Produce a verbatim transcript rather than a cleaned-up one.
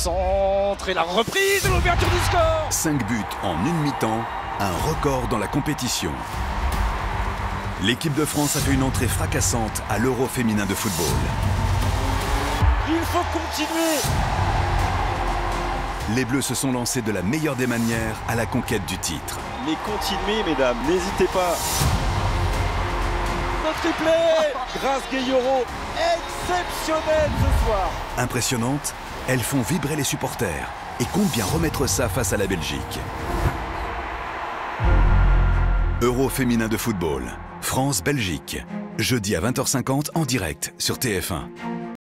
centre et la reprise de l'ouverture du score. cinq buts en une mi-temps, un record dans la compétition. L'équipe de France a fait une entrée fracassante à l'Euro féminin de football. Il faut continuer. Les Bleus se sont lancés de la meilleure des manières à la conquête du titre. Mais continuez, mesdames, n'hésitez pas. Le triplé, Grace Gayoro, exceptionnel ce soir. Impressionnantes, elles font vibrer les supporters et comptent bien remettre ça face à la Belgique. Euro féminin de football, France-Belgique, jeudi à vingt heures cinquante en direct sur T F un.